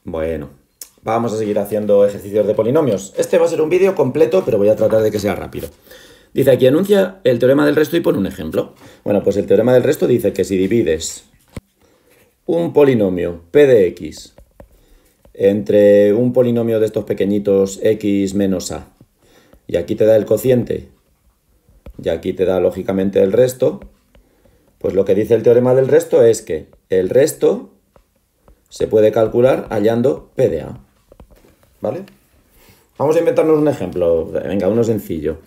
Bueno, vamos a seguir haciendo ejercicios de polinomios. Este va a ser un vídeo completo, pero voy a tratar de que sea rápido. Dice aquí, enuncia el teorema del resto y pone un ejemplo. Bueno, pues el teorema del resto dice que si divides un polinomio p de x entre un polinomio de estos pequeñitos x menos a, y aquí te da el cociente, y aquí te da lógicamente el resto, pues lo que dice el teorema del resto es que el resto se puede calcular hallando p de a. ¿Vale? Vamos a inventarnos un ejemplo. Venga, uno sencillo.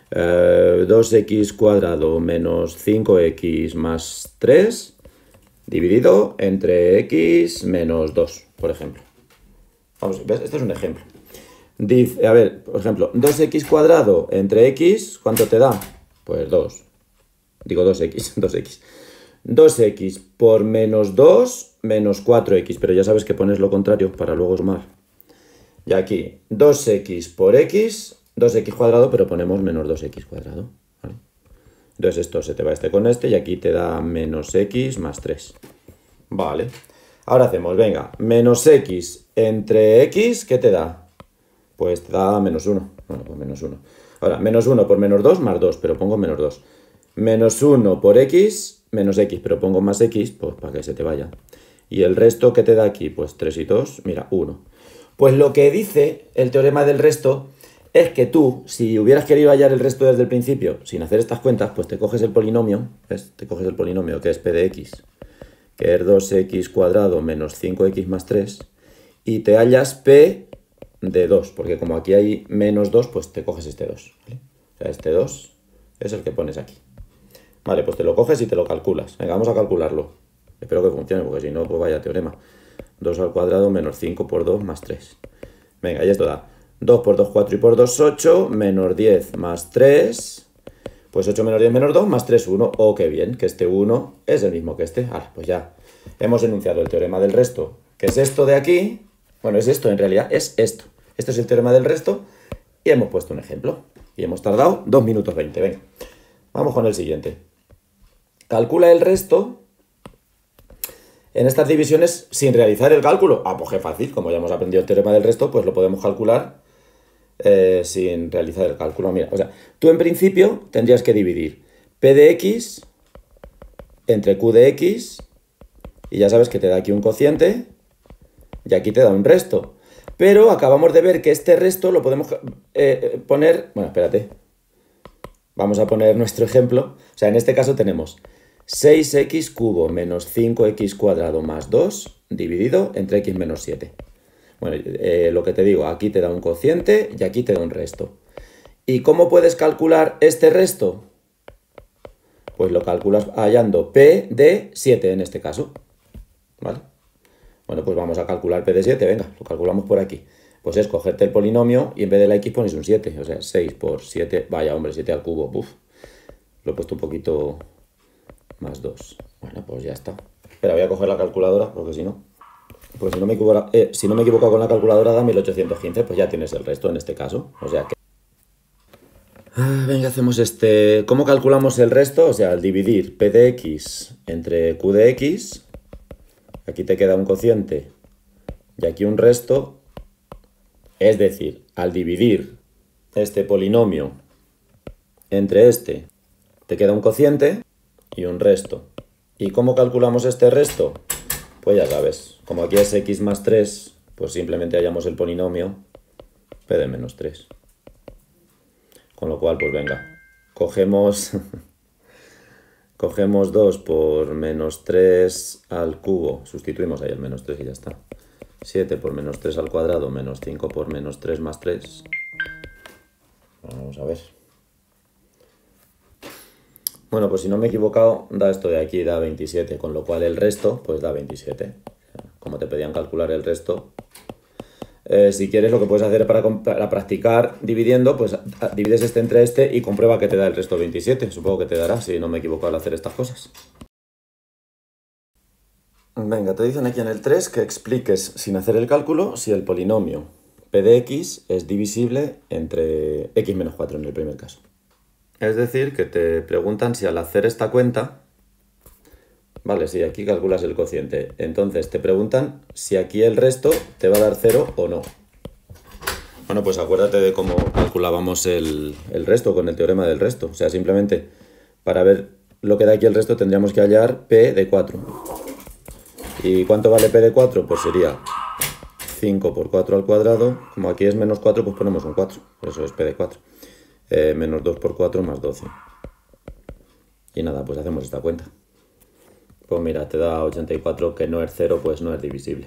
2x cuadrado menos 5x más 3 dividido entre x menos 2, por ejemplo. Vamos, ¿ves? Este es un ejemplo. Dice, a ver, por ejemplo, 2x cuadrado entre x, ¿cuánto te da? Pues 2. Digo 2x, 2x. 2x por menos 2 menos 4x, pero ya sabes que pones lo contrario para luego sumar. Y aquí 2x por x, 2x cuadrado, pero ponemos menos 2x cuadrado. ¿Vale? Entonces esto se te va este con este y aquí te da menos x más 3. Vale. Ahora hacemos, venga, menos x entre x, ¿qué te da? Pues te da menos 1. Bueno, pues menos 1. Ahora, menos 1 por menos 2 más 2, pero pongo menos 2. Menos 1 por x, menos x, pero pongo más x, pues para que se te vaya. Y el resto, ¿qué te da aquí? Pues 3 y 2, mira, 1. Pues lo que dice el teorema del resto es que tú, si hubieras querido hallar el resto desde el principio, sin hacer estas cuentas, pues te coges el polinomio, ¿ves? Te coges el polinomio que es p de x, que es 2x cuadrado menos 5x más 3, y te hallas p de 2, porque como aquí hay menos 2, pues te coges este 2, ¿vale? O sea, este 2 es el que pones aquí. Vale, pues te lo coges y te lo calculas. Venga, vamos a calcularlo. Espero que funcione, porque si no, pues vaya teorema. 2 al cuadrado menos 5 por 2 más 3. Venga, y esto da 2 por 2, 4 y por 2, 8, menos 10 más 3. Pues 8 menos 10 menos 2 más 3, 1. Oh, qué bien, que este 1 es el mismo que este. Ahora, pues ya hemos enunciado el teorema del resto, que es esto de aquí. Bueno, es esto, en realidad es esto. Esto es el teorema del resto y hemos puesto un ejemplo. Y hemos tardado 2 minutos 20. Venga, vamos con el siguiente. Calcula el resto en estas divisiones sin realizar el cálculo. Ah, pues qué fácil, como ya hemos aprendido el teorema del resto, pues lo podemos calcular sin realizar el cálculo. Mira, o sea, tú en principio tendrías que dividir p de x entre q de x, y ya sabes que te da aquí un cociente y aquí te da un resto. Pero acabamos de ver que este resto lo podemos poner... Bueno, espérate. Vamos a poner nuestro ejemplo. O sea, en este caso tenemos 6x cubo menos 5x cuadrado más 2 dividido entre x menos 7. Bueno, lo que te digo, aquí te da un cociente y aquí te da un resto. ¿Y cómo puedes calcular este resto? Pues lo calculas hallando p de 7 en este caso. ¿Vale? Bueno, pues vamos a calcular p de 7, venga, lo calculamos por aquí. Pues es cogerte el polinomio y en vez de la x pones un 7, o sea, 6 por 7, vaya hombre, 7 al cubo, uf. Lo he puesto un poquito más 2. Bueno, pues ya está. Espera, voy a coger la calculadora, porque si no... Pues si no me he equivocado con la calculadora da 1815, pues ya tienes el resto en este caso. O sea que... venga, hacemos este... ¿Cómo calculamos el resto? O sea, al dividir p de x entre q de x, aquí te queda un cociente y aquí un resto. Es decir, al dividir este polinomio entre este, te queda un cociente y un resto. ¿Y cómo calculamos este resto? Pues ya sabes, como aquí es x más 3, pues simplemente hallamos el polinomio p de menos 3. Con lo cual, pues venga, cogemos 2 por menos 3 al cubo, sustituimos ahí el menos 3 y ya está. 7 por menos 3 al cuadrado menos 5 por menos 3 más 3. Vamos a ver. Bueno, pues si no me he equivocado, da esto de aquí, da 27, con lo cual el resto, pues da 27. Como te pedían calcular el resto, si quieres lo que puedes hacer para practicar dividiendo, pues divides este entre este y comprueba que te da el resto 27. Supongo que te dará, si no me he equivocado al hacer estas cosas. Venga, te dicen aquí en el 3 que expliques sin hacer el cálculo si el polinomio p de x es divisible entre x menos 4 en el primer caso. Es decir, que te preguntan si al hacer esta cuenta Vale, sí, aquí calculas el cociente. Entonces te preguntan si aquí el resto te va a dar 0 o no. Bueno, pues acuérdate de cómo calculábamos el resto con el teorema del resto. O sea, simplemente para ver lo que da aquí el resto tendríamos que hallar p de 4. ¿Y cuánto vale p de 4? Pues sería 5 por 4 al cuadrado. Como aquí es menos 4, pues ponemos un 4. Por eso es p de 4. Menos 2 por 4 más 12. Y nada, pues hacemos esta cuenta. Pues mira, te da 84, que no es 0, pues no es divisible.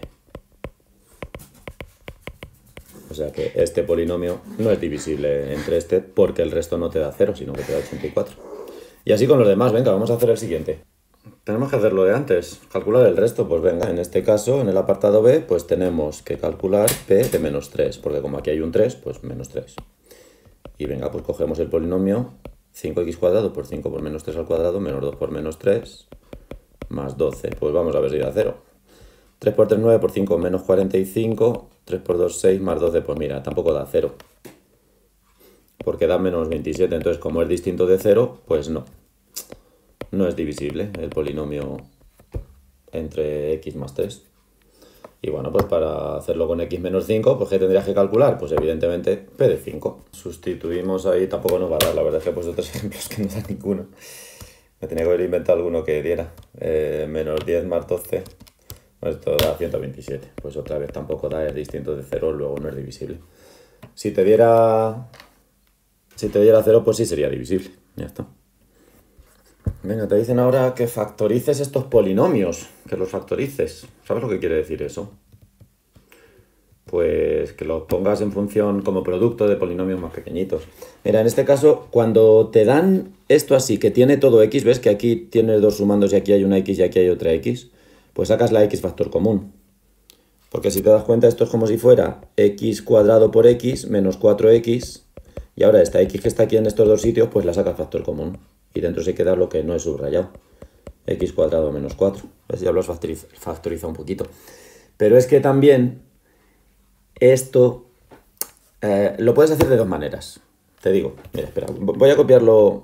O sea que este polinomio no es divisible entre este porque el resto no te da 0, sino que te da 84. Y así con los demás. Venga, vamos a hacer el siguiente. Tenemos que hacer lo de antes, calcular el resto. Pues venga, en este caso, en el apartado B, pues tenemos que calcular p de menos 3, porque como aquí hay un 3, pues menos 3. Y venga, pues cogemos el polinomio 5x cuadrado por 5 por menos 3 al cuadrado, menos 2 por menos 3, más 12. Pues vamos a ver si da 0. 3 por 3, 9, por 5, menos 45, 3 por 2, 6, más 12, pues mira, tampoco da 0. Porque da menos 27, entonces como es distinto de 0, pues no. No es divisible el polinomio entre x más 3. Y bueno, pues para hacerlo con x menos 5, pues ¿qué tendrías que calcular? Pues evidentemente p de 5. Sustituimos ahí, tampoco nos va a dar, la verdad es que he puesto 3 ejemplos que no dan ninguno. Me tenía que haber inventado alguno que diera. Menos 10 más 12. Esto da 127. Pues otra vez tampoco da, es distinto de 0, luego no es divisible. Si te diera 0, pues sí sería divisible. Ya está. Venga, te dicen ahora que factorices estos polinomios. Que los factorices. ¿Sabes lo que quiere decir eso? Pues que los pongas en función como producto de polinomios más pequeñitos. Mira, en este caso, cuando te dan esto así, que tiene todo x, ves que aquí tienes dos sumandos y aquí hay una x y aquí hay otra x, pues sacas la x factor común. Porque si te das cuenta, esto es como si fuera x cuadrado por x menos 4x, y ahora esta x que está aquí en estos dos sitios, pues la sacas factor común. Y dentro se queda lo que no es subrayado. X cuadrado menos 4. ¿Ves? Ya lo has factorizado un poquito. Pero es que también esto lo puedes hacer de dos maneras. Te digo, mira, espera, voy a copiarlo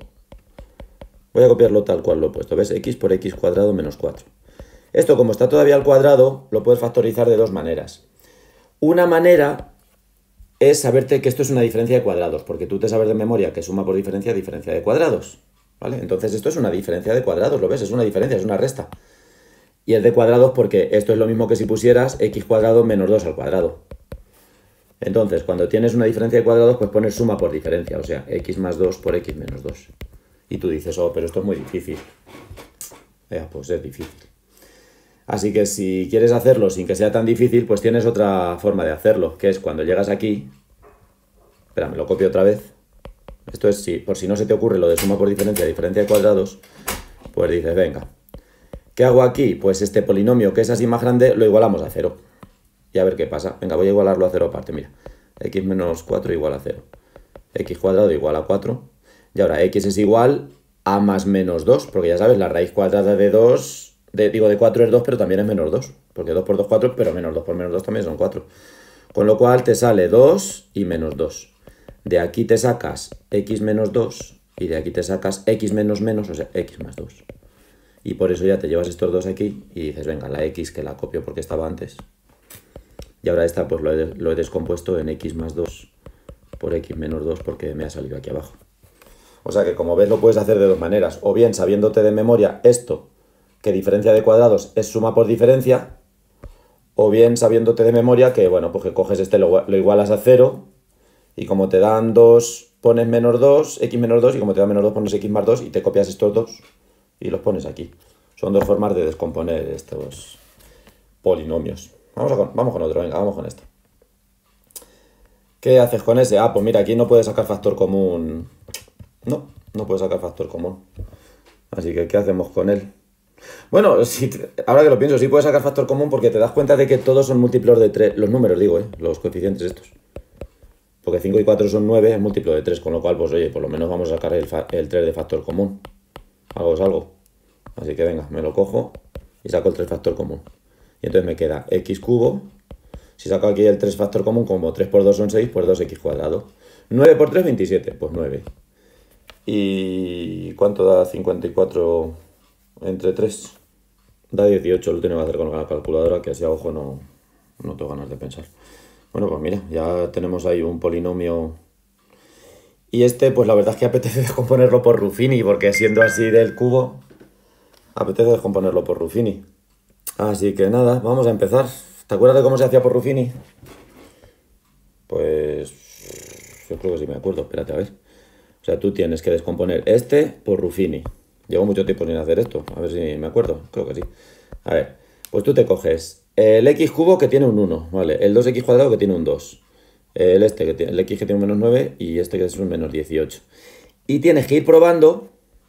tal cual lo he puesto. ¿Ves? X por x cuadrado menos 4. Esto, como está todavía al cuadrado, lo puedes factorizar de dos maneras. Una manera es saberte que esto es una diferencia de cuadrados, porque tú te sabes de memoria que suma por diferencia de cuadrados. ¿Vale? Entonces esto es una diferencia de cuadrados, ¿lo ves? Es una diferencia, es una resta. Y es de cuadrados porque esto es lo mismo que si pusieras x cuadrado menos 2 al cuadrado. Entonces, cuando tienes una diferencia de cuadrados, pues pones suma por diferencia, o sea, x más 2 por x menos 2. Y tú dices, oh, pero esto es muy difícil. Pues es difícil. Así que si quieres hacerlo sin que sea tan difícil, pues tienes otra forma de hacerlo, que es cuando llegas aquí... Espera, me lo copio otra vez. Esto es, por si no se te ocurre lo de suma por diferencia de cuadrados, pues dices, venga, ¿qué hago aquí? Pues este polinomio que es así más grande lo igualamos a 0. Y a ver qué pasa. Venga, voy a igualarlo a 0 aparte, mira. X menos 4 igual a 0. X cuadrado igual a 4. Y ahora x es igual a más menos 2, porque ya sabes, la raíz cuadrada de 2, de 4 es 2, pero también es menos 2. Porque 2 por 2, 4, pero menos 2 por menos 2 también son 4. Con lo cual te sale 2 y menos 2. De aquí te sacas x menos 2 y de aquí te sacas x menos menos, o sea, x más 2. Y por eso ya te llevas estos dos aquí y dices, venga, la x que la copio porque estaba antes. Y ahora esta pues lo he descompuesto en x más 2 por x menos 2 porque me ha salido aquí abajo. O sea que como ves lo puedes hacer de dos maneras. O bien sabiéndote de memoria esto, que diferencia de cuadrados es suma por diferencia. O bien sabiéndote de memoria que, bueno, pues que coges este, lo igualas a 0. Y como te dan 2, pones menos 2, x menos 2, y como te dan menos 2, pones x más 2, y te copias estos dos y los pones aquí. Son dos formas de descomponer estos polinomios. Vamos con otro, venga, vamos con este. ¿Qué haces con ese? Pues mira, aquí no puedes sacar factor común. No puedes sacar factor común. Así que, ¿qué hacemos con él? Bueno, ahora que lo pienso, sí puedes sacar factor común porque te das cuenta de que todos son múltiplos de 3. Los números, digo, los coeficientes estos. Porque 5 y 4 son 9, es múltiplo de 3, con lo cual, pues oye, por lo menos vamos a sacar el 3 de factor común. Algo es algo. Así que venga, me lo cojo y saco el 3 factor común. Y entonces me queda x cubo. Si saco aquí el 3 factor común, como 3 por 2 son 6, pues 2x cuadrado. 9 por 3, 27, pues 9. ¿Y cuánto da 54 entre 3? Da 18, lo tengo que hacer con la calculadora, que así a ojo no tengo ganas de pensar. Bueno, pues mira, ya tenemos ahí un polinomio. Y este, pues la verdad es que apetece descomponerlo por Ruffini, porque siendo así del cubo, apetece descomponerlo por Ruffini. Así que nada, vamos a empezar. ¿Te acuerdas de cómo se hacía por Ruffini? Pues yo creo que sí me acuerdo, espérate a ver. O sea, tú tienes que descomponer este por Ruffini. Llevo mucho tiempo sin hacer esto, a ver si me acuerdo, creo que sí. A ver, pues tú te coges el x cubo que tiene un 1, ¿vale? El 2x cuadrado que tiene un 2. El x que tiene un menos 9 y este que es un menos 18. Y tienes que ir probando,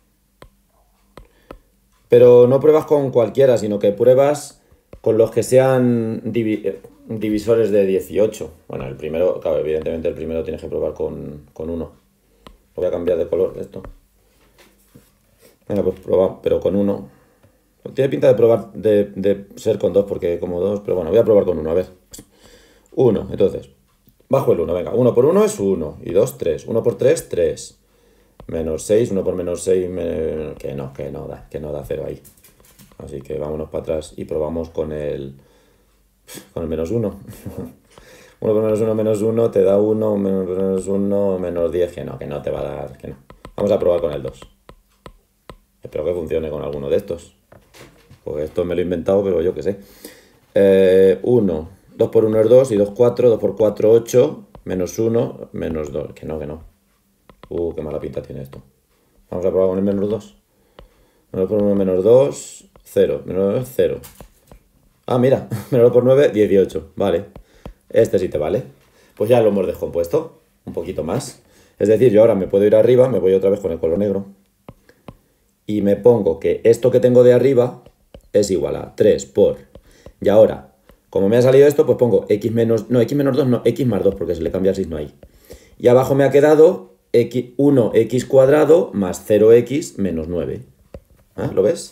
pero no pruebas con cualquiera, sino que pruebas con los que sean divisores de 18. Bueno, el primero, claro, evidentemente el primero tienes que probar con 1. Voy a cambiar de color esto. Venga, pues probar, pero con 1. Tiene pinta de probar de ser con 2, porque como 2, pero bueno, voy a probar con 1, a ver. 1, entonces, bajo el 1, venga, 1 por 1 es 1, y 2, 3, 1 por 3, 3. Menos 6, 1 por menos 6, que no da 0 ahí. Así que vámonos para atrás y probamos con el menos 1. 1 por menos 1 te da 1, menos 1, menos 10, que no te va a dar, que no. Vamos a probar con el 2. Espero que funcione con alguno de estos. Porque esto me lo he inventado, pero yo qué sé. 1, 2 por 1 es 2, y 2, 4, 2 por 4, 8, menos 1, menos 2, que no. Qué mala pinta tiene esto. Vamos a probar con el menos 2. Menos por 1, menos 2, 0. Menos 2, 0. Ah, mira, menos 2 por 9, 18. Vale. Este sí te vale. Pues ya lo hemos descompuesto. Un poquito más. Es decir, yo ahora me puedo ir arriba, me voy otra vez con el color negro. Y me pongo que esto que tengo de arriba es igual a 3 por... Y ahora, como me ha salido esto, pues pongo x menos... No, x menos 2, no, x más 2, porque se le cambia el signo ahí. Y abajo me ha quedado 1x cuadrado más 0x menos 9. ¿Ah? ¿Lo ves?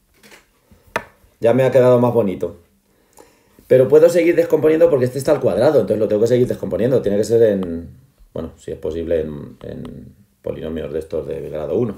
Ya me ha quedado más bonito. Pero puedo seguir descomponiendo porque este está al cuadrado, entonces lo tengo que seguir descomponiendo. Tiene que ser en... Bueno, si es posible, en polinomios de estos de grado 1.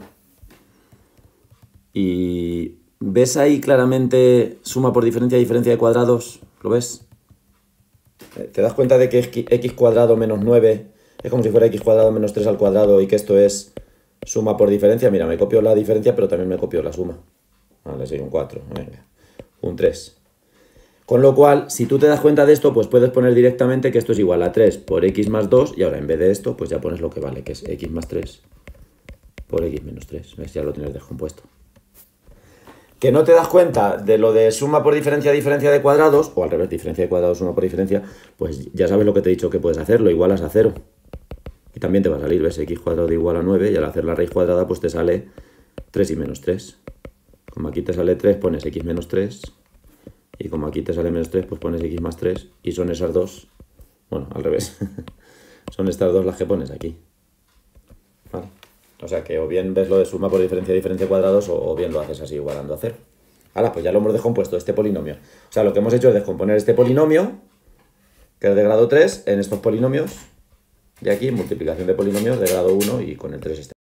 Y... ¿ves ahí claramente suma por diferencia de cuadrados? ¿Lo ves? ¿Te das cuenta de que x cuadrado menos 9 es como si fuera x cuadrado menos 3 al cuadrado y que esto es suma por diferencia? Mira, me copio la diferencia, pero también me copio la suma. Vale, sería un 4, venga, un 3. Con lo cual, si tú te das cuenta de esto, pues puedes poner directamente que esto es igual a 3 por x más 2, y ahora en vez de esto, pues ya pones lo que vale, que es x más 3 por x menos 3. ¿Ves? Ya lo tienes descompuesto. ¿Que no te das cuenta de lo de suma por diferencia de cuadrados, o al revés, diferencia de cuadrados, suma por diferencia? Pues ya sabes lo que te he dicho que puedes hacer, lo igualas a 0. Y también te va a salir, ¿ves? X cuadrado igual a 9, y al hacer la raíz cuadrada, pues te sale 3 y menos 3. Como aquí te sale 3, pones x menos 3, y como aquí te sale menos 3, pues pones x más 3, y son esas dos, bueno, al revés, son estas dos las que pones aquí. ¿Vale? O sea que o bien ves lo de suma por diferencia de cuadrados o bien lo haces así igualando a 0. Ahora, pues ya lo hemos descompuesto, este polinomio. O sea, lo que hemos hecho es descomponer este polinomio, que es de grado 3, en estos polinomios de aquí, multiplicación de polinomios de grado 1 y con el 3 este.